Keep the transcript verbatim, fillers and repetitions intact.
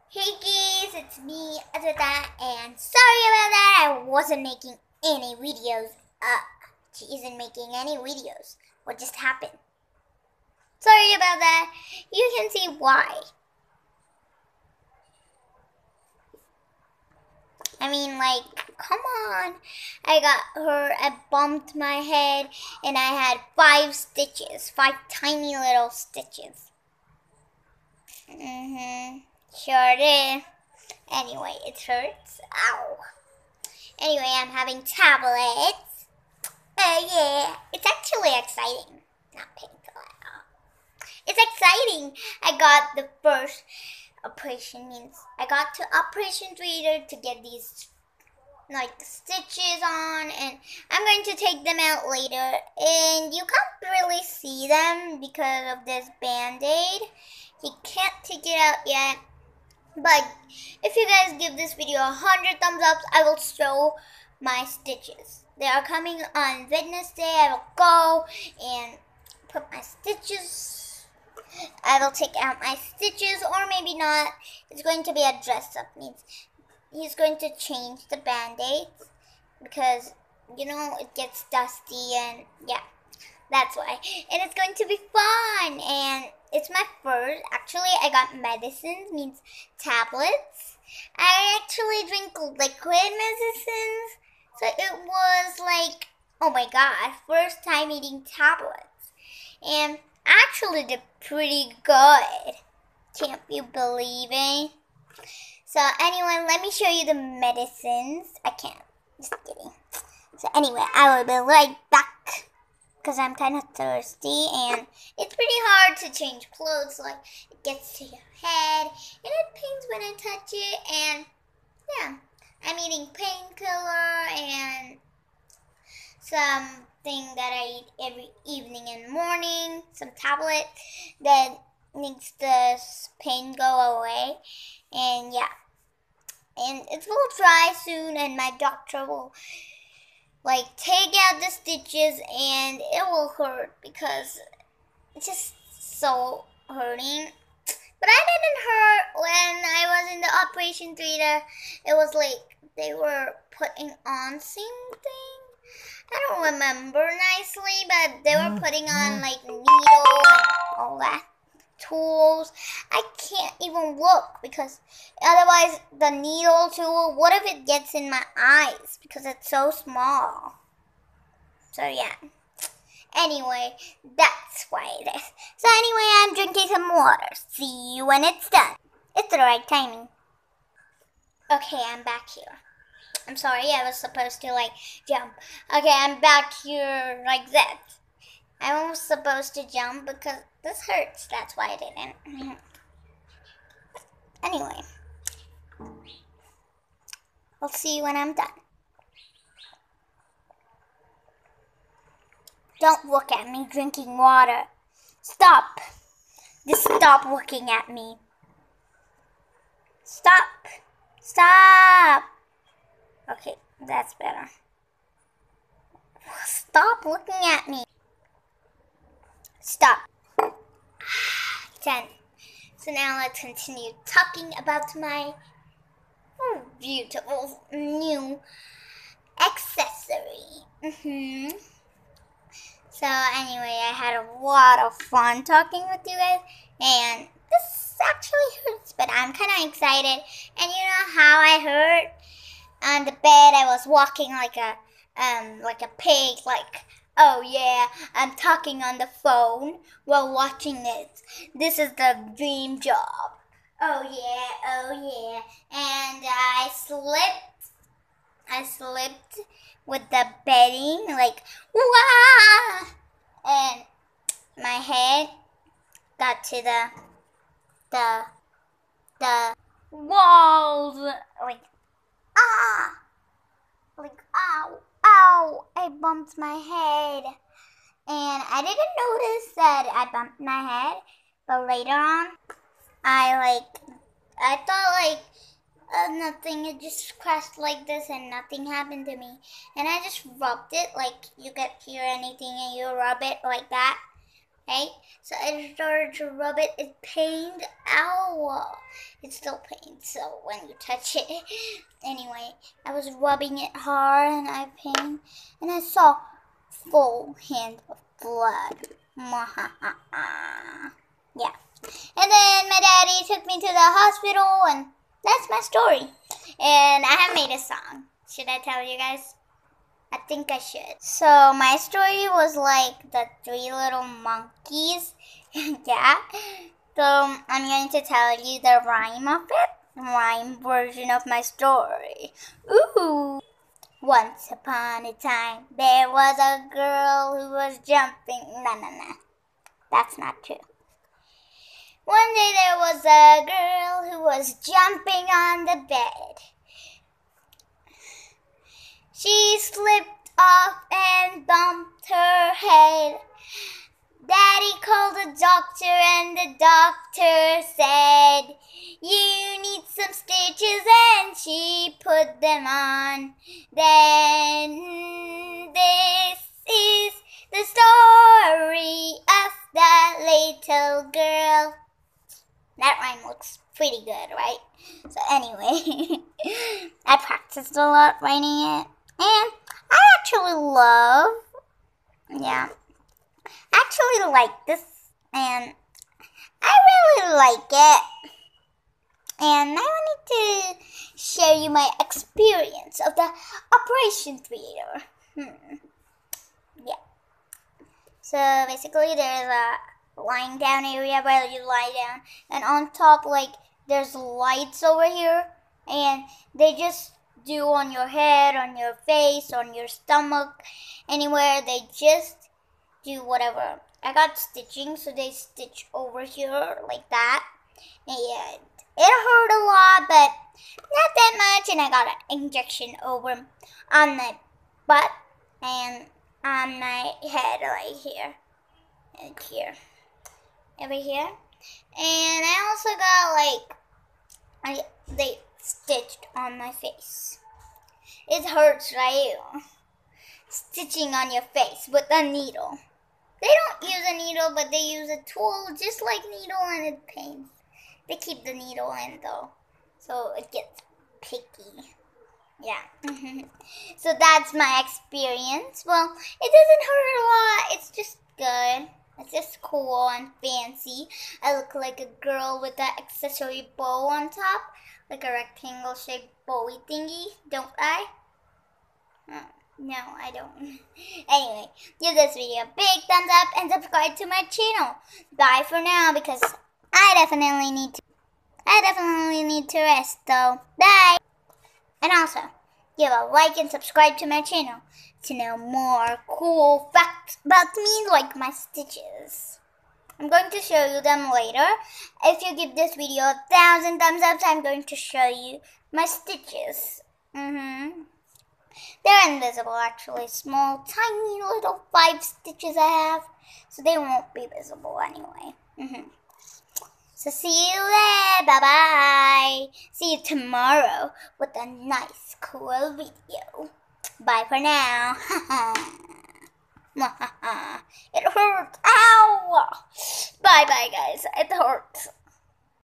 Hey guys, it's me, Adwota, and sorry about that. I wasn't making any videos. Uh, she isn't making any videos. What just happened? Sorry about that. You can see why. I mean, like, come on. I got her, I bumped my head, and I had five stitches. Five tiny little stitches. Mm-hmm. Sure did. Anyway, it hurts. Ow. Anyway, I'm having tablets. Oh yeah. It's actually exciting. Not painful at all. It's exciting. I got the first operation means I got to operation theater to get these like stitches on, and I'm going to take them out later, and you can't really see them because of this band-aid. You can't take it out yet. But if you guys give this video a hundred thumbs up, I will show my stitches. They are coming on Wednesday. I will go and put my stitches. I will take out my stitches, or maybe not. It's going to be a dress-up. Means he's going to change the band-aids because, you know, it gets dusty, and yeah, that's why. And it's going to be fun, and it's my first. Actually, I got medicines, means tablets. I actually drink liquid medicines. So it was like, oh my god, first time eating tablets. And actually did pretty good. Can't you believe it? So anyway, let me show you the medicines. I can't. Just kidding. So anyway, I will be right back, because I'm kind of thirsty, and it's pretty hard to change clothes. Like, it gets to your head, and it pains when I touch it, and yeah, I'm eating painkiller and something that I eat every evening and morning, some tablet that makes the pain go away, and yeah, and it will dry soon, and my doctor will like take out the stitches, and it will hurt because it's just so hurting. But I didn't hurt when I was in the operation theater. It was like they were putting on something. I don't remember nicely, but they were putting on like needle and all that. Tools. I can't even look because otherwise the needle tool, what if it gets in my eyes because it's so small? So yeah. Anyway, that's why it is. So anyway, I'm drinking some water. See you when it's done. It's the right timing. Okay, I'm back here. I'm sorry, I was supposed to like jump. Okay, I'm back here like that. I was supposed to jump because this hurts. That's why I didn't. Anyway, I'll see you when I'm done. Don't look at me drinking water. Stop. Just stop looking at me. Stop. Stop. Okay, that's better. Stop looking at me. Stop. Done. So now let's continue talking about my oh, beautiful new accessory. Mm-hmm. So anyway, I had a lot of fun talking with you guys, and this actually hurts, but I'm kind of excited. And you know how I hurt? On the bed, I was walking like a um like a pig, like, oh yeah, I'm talking on the phone while watching it. This is the dream job. Oh yeah, oh yeah. And I slipped. I slipped with the bedding, like, wah! And my head got to the, the, the walls, like, ah! Like, ow, ow! I bumped my head. And I didn't notice that I bumped my head, but later on, I, like, I thought, like, Uh, nothing, it just crashed like this and nothing happened to me. And I just rubbed it, like you get hear anything and you rub it like that. right? So I started to rub it. It pained. Ow! It still pains. So when you touch it, anyway, I was rubbing it hard and I pained, and I saw full hand of blood. Yeah. And then my daddy took me to the hospital, and that's my story. And I have made a song. Should I tell you guys? I think I should. So my story was like the three little monkeys. Yeah. So I'm going to tell you the rhyme of it. Rhyme version of my story. Ooh. Once upon a time, there was a girl who was jumping. No, no, no. That's not true. One day there was a girl who was jumping on the bed. She slipped off and bumped her head. Daddy called the doctor and the doctor said, "You need some stitches," and she put them on. Then this is the story of that little girl. That rhyme looks pretty good, right? So anyway, I practiced a lot writing it. And I actually love, yeah, I actually like this, and I really like it. And I wanted to share you my experience of the Operation Theater. Hmm. Yeah. So basically there's a lying down area where you lie down, and on top, like, there's lights over here, and they just do on your head, on your face, on your stomach, anywhere. They just do whatever. I got stitching, so they stitch over here like that. And it hurt a lot, but not that much. And I got an injection over on my butt and on my head right here and here, over here. And I also got like I, they stitched on my face. It hurts, right? Stitching on your face with a needle. They don't use a needle, but they use a tool just like needle, and it pains. They keep the needle in though, so it gets picky. Yeah. So that's my experience. Well, it doesn't hurt a lot. It's just good. It's just cool and fancy. I look like a girl with that accessory bow on top, like a rectangle shaped bowie thingy, don't I? Oh, no, I don't. Anyway, give this video a big thumbs up and subscribe to my channel. Bye for now, because I definitely need to. I definitely need to rest, though. Bye. And also, give a like and subscribe to my channel to know more cool facts about me, like my stitches. I'm going to show you them later. If you give this video a thousand thumbs up, I'm going to show you my stitches. Mm-hmm. They're invisible, actually. Small, tiny little five stitches I have, so they won't be visible anyway. Mm-hmm. So see you there. Bye-bye. See you tomorrow with a nice, cool video. Bye for now. It hurts. Ow. Bye-bye, guys. It hurts.